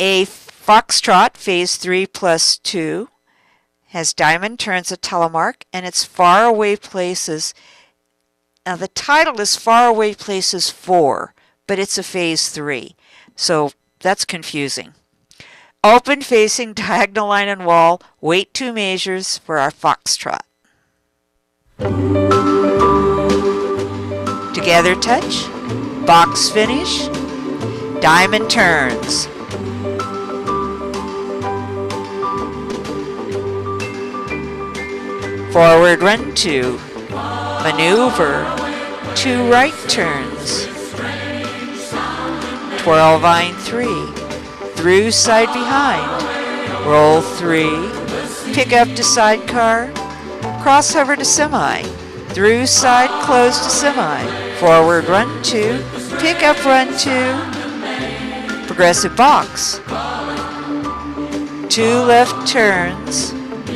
A foxtrot, phase 3 plus 2, has diamond turns at telemark, and it's faraway places. Now the title is Faraway Places 4, but it's a phase 3, so that's confusing. Open facing diagonal line and wall, wait 2 measures for our foxtrot. Together touch, box finish, diamond turns. Forward run 2, maneuver, 2 right turns, twirl vine 3, through side behind, roll 3, pick up to sidecar, cross hover to semi, through side close to semi, forward run 2, pick up run 2, progressive box, 2 left turns,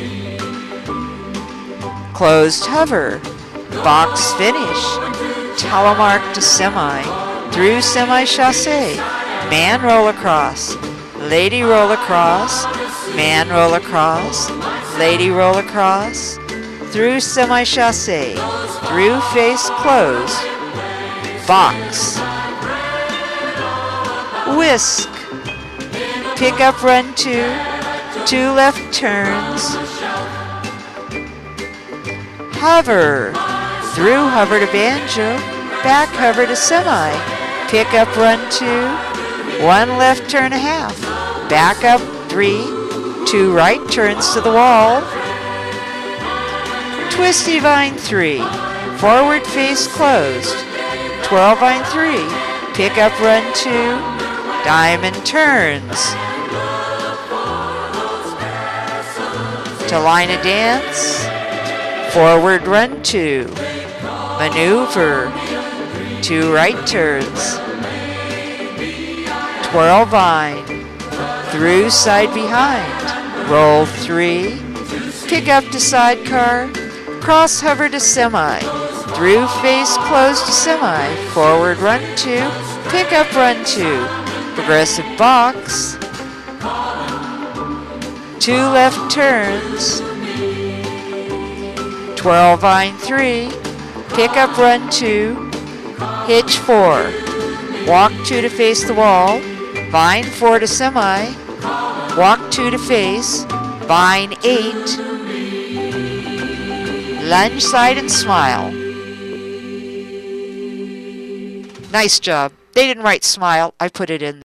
closed hover, box finish, telemark to semi, through semi chassé, man roll across, lady roll across, man roll across, lady roll across, through semi chassé, through face closed, box, whisk, pick up run 2, 2 left turns, hover, through hover to banjo, back hover to semi, pick up run 2, 1 left turn a half, back up 3, 2 right turns to the wall, twisty vine 3, forward face closed, twirl vine 3, pick up run 2, diamond turns, to line a dance, forward run 2, maneuver, 2 right turns, twirl vine, through side behind, roll 3, pick up to sidecar, cross hover to semi, through face close to semi, forward run 2, pick up run 2, progressive box, 2 left turns, twirl vine 3, pick up run 2, hitch 4, walk 2 to face the wall, vine 4 to semi, walk 2 to face, vine 8, lunge side and smile. Nice job. They didn't write smile, I put it in.